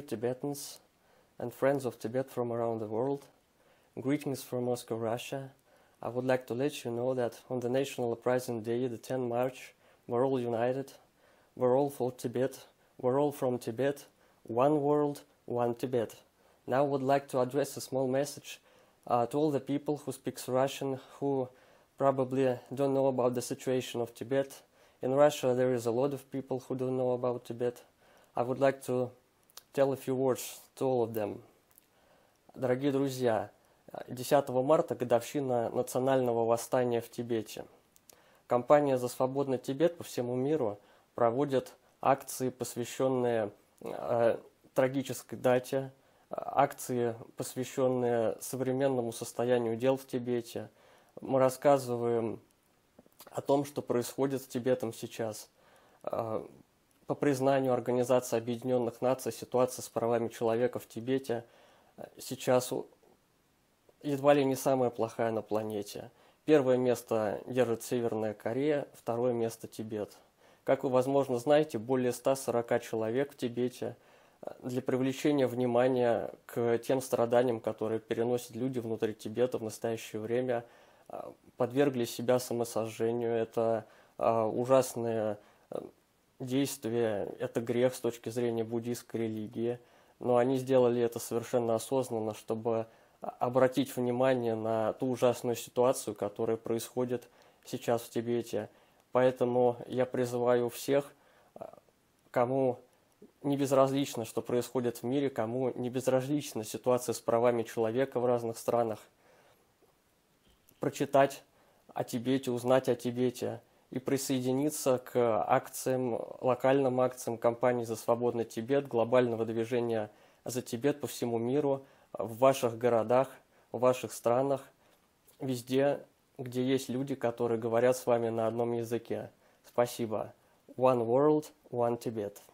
Tibetans and friends of Tibet from around the world. Greetings from Moscow, Russia. I would like to let you know that on the National Uprising Day, the 10th March, we're all united, we're all for Tibet, we're all from Tibet, one world, one Tibet. Now I would like to address a small message to all the people who speak Russian, who probably don't know about the situation of Tibet. In Russia there is a lot of people who don't know about Tibet. I would like to tell a few words to all of them. Дорогие друзья, 10 марта годовщина национального восстания в Тибете. Компания «За свободный Тибет» по всему миру проводит акции, посвященные трагической дате, акции, посвященные современному состоянию дел в Тибете. Мы рассказываем о том, что происходит с Тибетом сейчас. По признанию Организации Объединенных Наций, ситуация с правами человека в Тибете сейчас едва ли не самая плохая на планете. Первое место держит Северная Корея, второе место Тибет. Как вы, возможно, знаете, более 140 человек в Тибете для привлечения внимания к тем страданиям, которые переносят люди внутри Тибета в настоящее время, подвергли себя самосожжению. Это ужасное действие, это грех с точки зрения буддийской религии. Но они сделали это совершенно осознанно, чтобы обратить внимание на ту ужасную ситуацию, которая происходит сейчас в Тибете. Поэтому я призываю всех, кому не безразлично, что происходит в мире, кому не безразлична ситуация с правами человека в разных странах, прочитать о Тибете, узнать о Тибете и присоединиться к акциям, локальным акциям компании «За свободный Тибет», глобального движения «За Тибет» по всему миру, в ваших городах, в ваших странах, везде, где есть люди, которые говорят с вами на одном языке. Спасибо. One world, one Tibet.